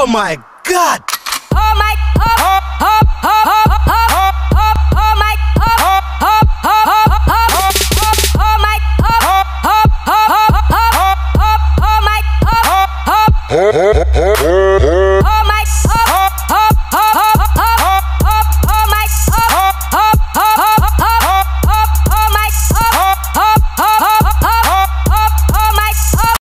Oh my God! Oh my, oh, oh, oh, oh, oh, oh, oh, oh my, oh, oh, oh, oh, oh, oh my, oh, oh, oh, oh, oh, oh my, oh, oh.